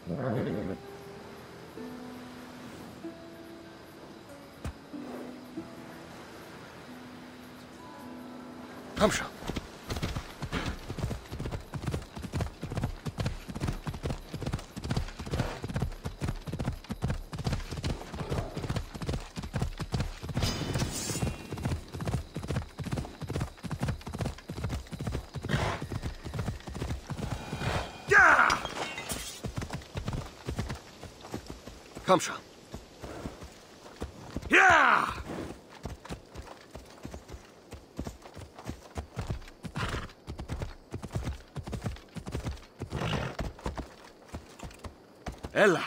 Komm schon. Ja! Komm schon. Ja! Ella.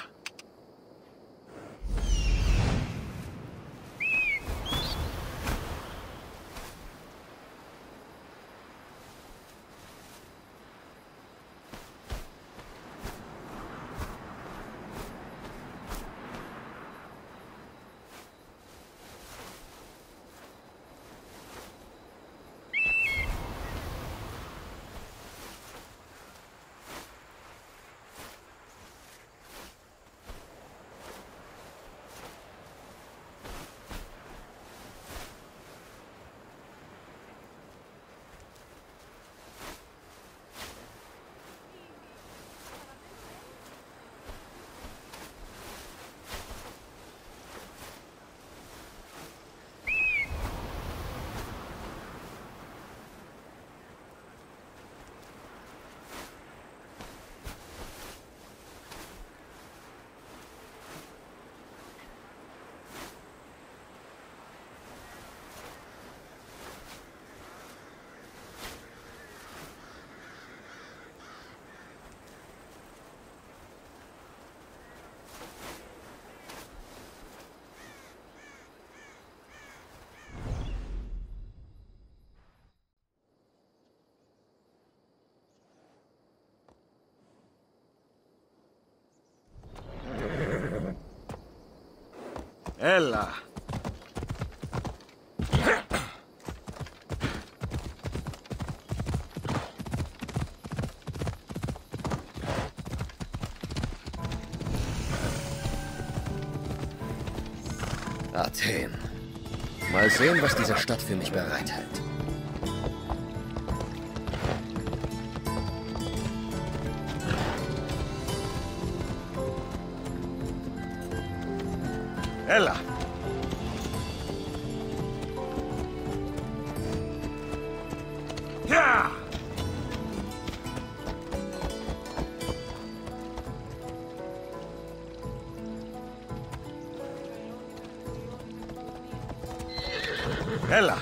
Έλα. Athen. Mal sehen, was diese Stadt für mich bereithält. Έλα. Ja! Έλα.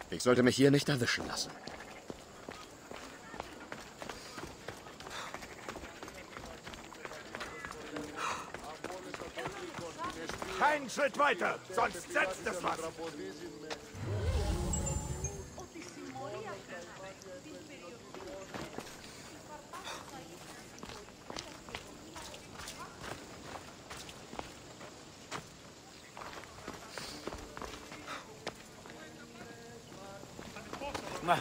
Ich sollte mich hier nicht erwischen lassen. Keinen Schritt weiter, sonst setzt es was. Na.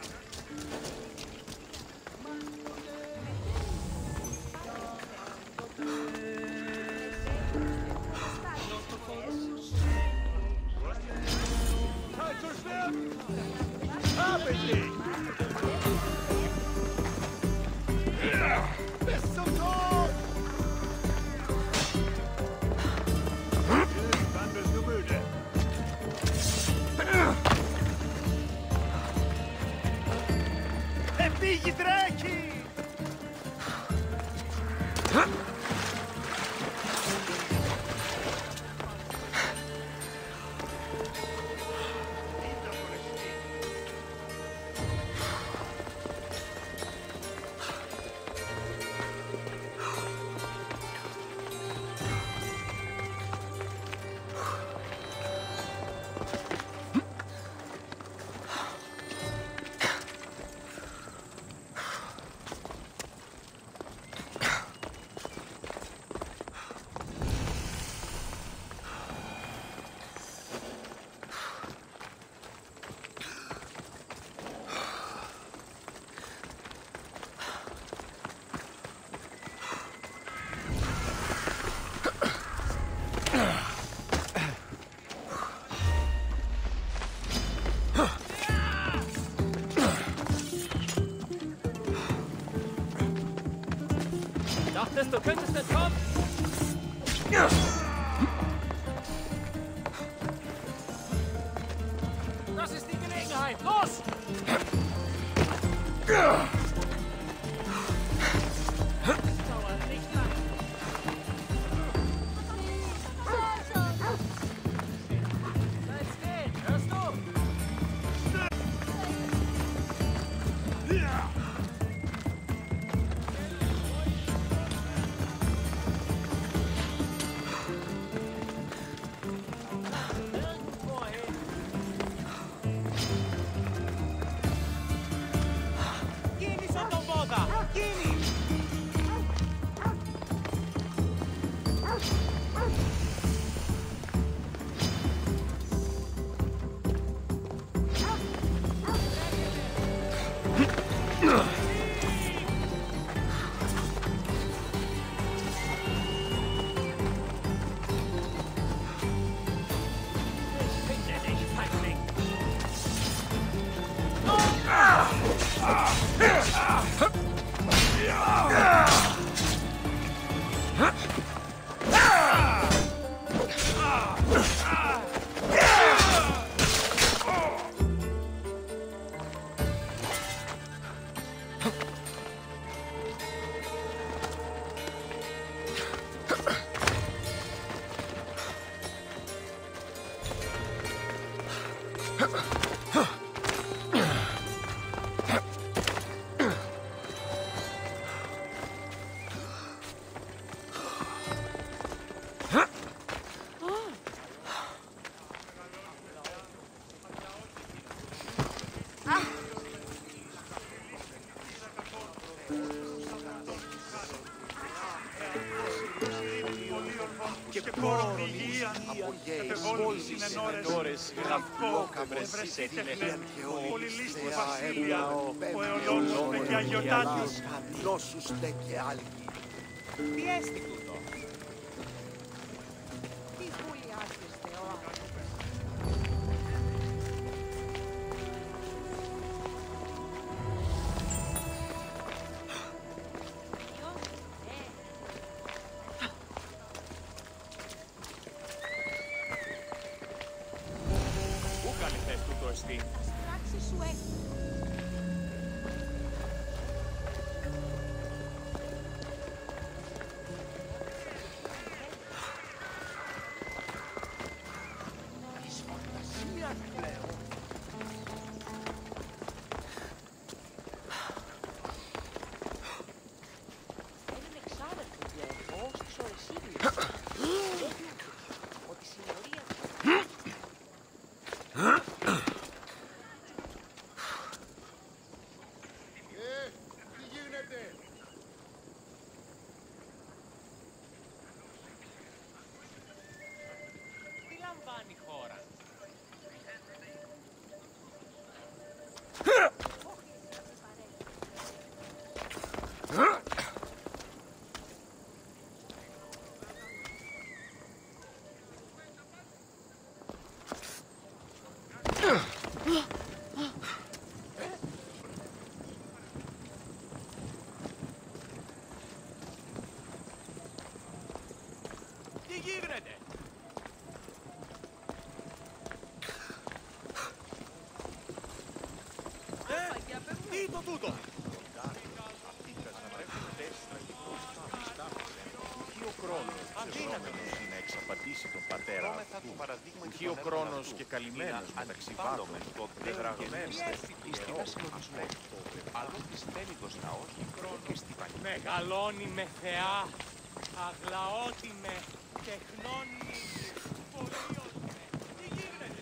Zeit zu sterben! Hab ich dich! Ja, bis zum Tod! Irgendwann bist du müde. Figli drechi! Dachtest, du könntest entkommen? Das ist die Gelegenheit. Los! Dauert nicht lang. Bleib stehen, hörst du? Και προφυγίαν κατεβόλουν συνενώρες γραφικό βρεσίτεχνε πολυλίστου βασίλεια ο αιωνός με και αγιοτάτης. Νόσουστε και άλλοι. Τι έστι τούτο. Τι σχολιάζεστε ο άλλος. Πού καλυθές τούτο εστί. Πράξη σου έχει. κάνει χώρα. Τι γίνεται? Τι είναι το τούτο? Ο χρόνος ξεζόμενος είναι να εξαπατήσει τον πατέρα αυτού. Ουχή ο χρόνος και καλυμμένος μεταξύ βάτων, πεδραγμένος ή στην ασυλλογισμό. Αλλού της τέλειτος ναός και στιβανή. Μεγαλώνει με θεά, αγλαώτη με, τεχνώνει, πολιώτη με. Τι γίνεται?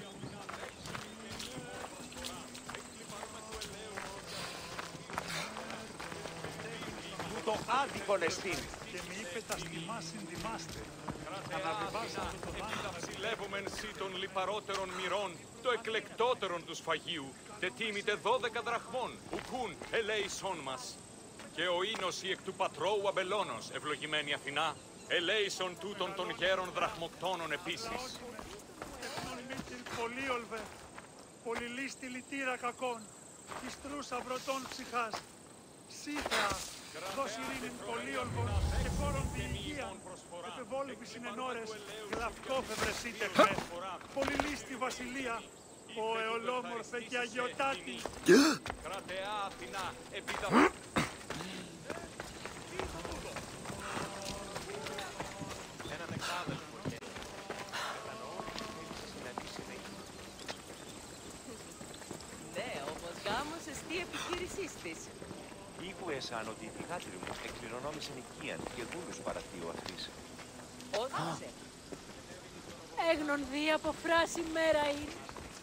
Τούτο άδικον εστίν. Και μη είπε τα στιγμά συνδυμάστε. Αναβιβάσατε το βάθος. Συλλεύομεν σύ των λιπαρότερων μοιρών, το εκλεκτότερον του σφαγίου, τε τίμητε 12 δραχμών, ουκούν ελέησόν μας. Και ο ίνος η εκ του πατρώου αμπελώνος, ευλογημένη Αθηνά, ελέησον τούτων των γέρων δραχμοκτώνων επίσης. Μήτυλ πολύολβε, πολυλίστη λυτήρα κακών, ιστρούς αυρωτών ψυχάς. Σύθεα, δώσ' ειρήνην πολύολβων και χώρων διηγείαν, επεβόλυπη συνενώρες, γλαυκόφευρες ήτεχνε, πολυλίστη βασιλεία, ο εολόμορφε και αγιοτάτη. Κρατεά Αθηνά, επίδα... Έναν εκάδελφο και κατανοώ συναντήσει με εκείνο. Ναι, όμως γάμος εστί επιχείρησής της. Ήγου εσάν ότι η θυγάτρη μου εκκληρονόμησε νοικίαν και δούλους παραθείου αυτής. Όθησε. Έγνον δι' από φράση μέρα είναι.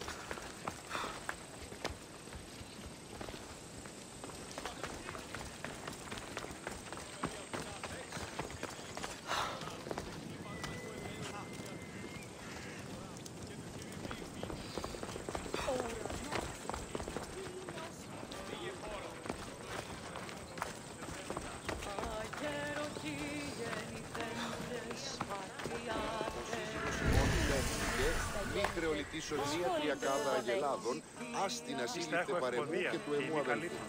Μήτρε ολιτής ορνία τριακάδα αγελάδων, άστινα σύλληπτε παρεμού και του εμού αδελφού.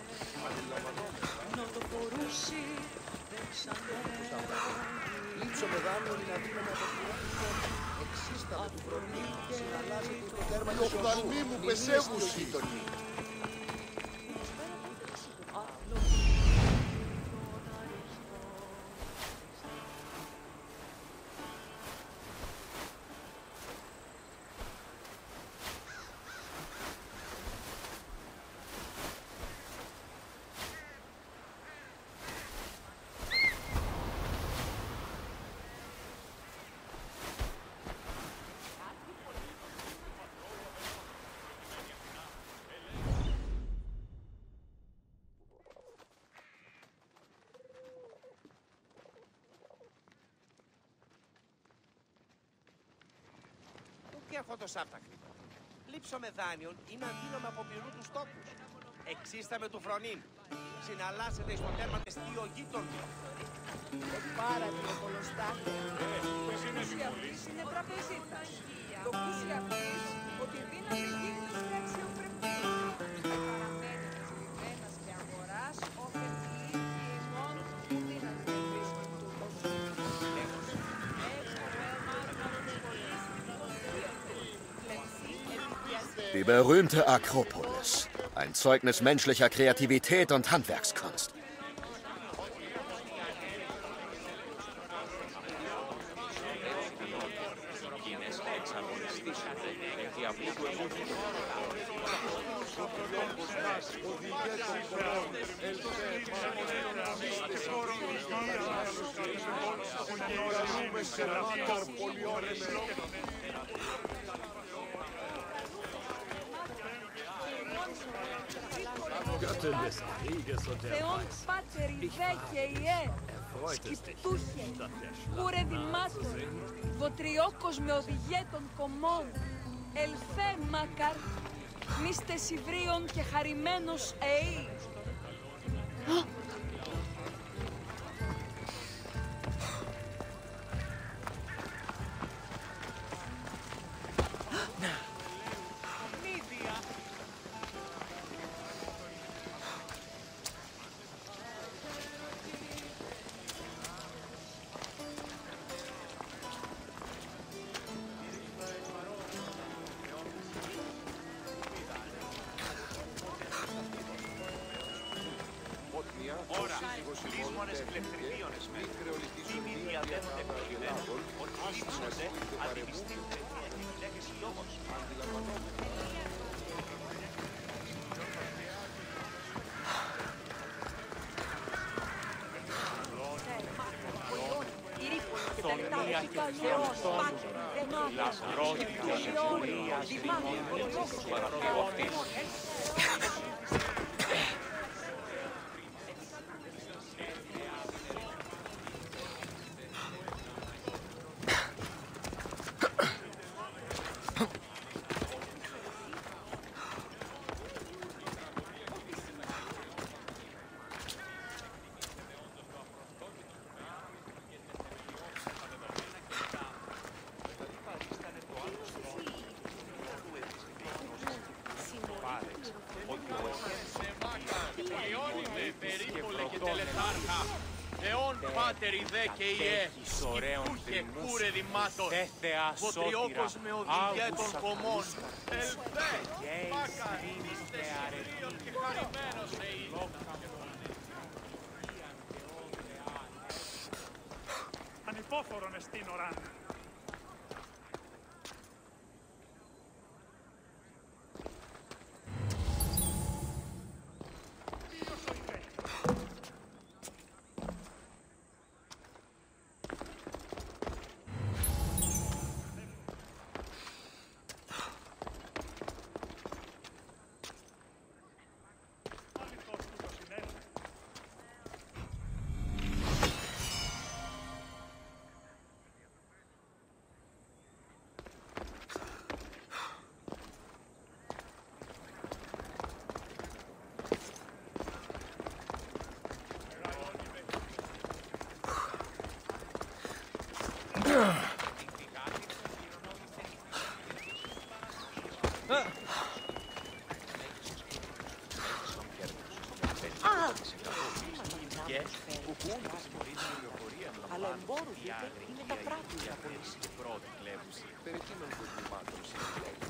Λείψω με δάνειο να δίνω με αποκυρώνει εξίσταμε του φρονή, συναλλάζεται το τέρμα και οφθαλμοί μου πεσέβουσι. Και αυτό το σάπταχνη. Λείψω με δάνειον ή να δίνομαι από πυρού τους τόπους. Εξίσταμε του φρονήν. Συναλλάσσεται στο τέρμα της δύο γείτον. Πάρα την κολοστάτη. Το κούσι αυτής είναι τραπεζίτας. Το κούσι αυτής ότι δύναμη γύμνος και αξιοπρεπή. Παραμένει της λιμένας και αγοράς, όφελη και μόνο που δύναμη δεν βρίσκει τούτος. Die berühmte Akropolis. Ein Zeugnis menschlicher Kreativität und Handwerkskunst. Göttin des Krieges und der Θεόν Πάτερ Ιβέ και Ιέ, Σκυπτούχε, κούρε δημάτων, βοτριόκος με οδηγέ των κομμών, ελθέ μακαρ, μίστε σιβρίων και χαρημένος εή. Ora, λύσμονες κλεφτριδίονες με. Τίμοι διαδέχονται προκειμένου ότι λείψονται αντιμιστήν τρενία και λέγεσαι λόγος. Πάτερ η δε και η σκυπτούχε κούρε δημάτων, βοτριόκος με οδηγέ των κομμών, ελθέ, μάκαρ, είστε σιβρίων και χαρημένος εή. Ανυπόφορον εστίν οράν. Αλλά εμπόρους είναι τα πράτη. Πρώτη κλέβουση. Περί εκείνων των κλιμάτων συλλέγεις.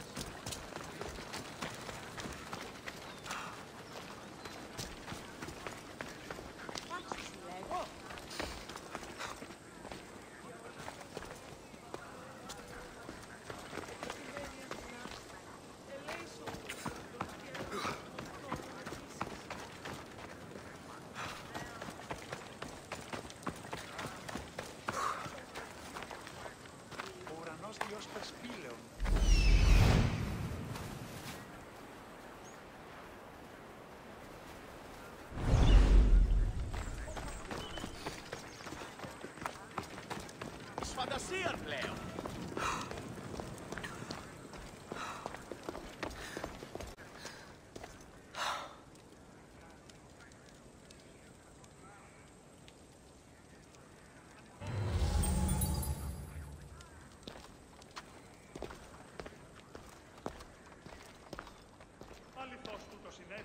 Διός πεσπήλεων. Φαντασία πλέον. Αληθώς τούτο συνέβη.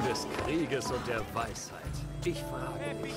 des Krieges und der Weisheit. Ich frage mich.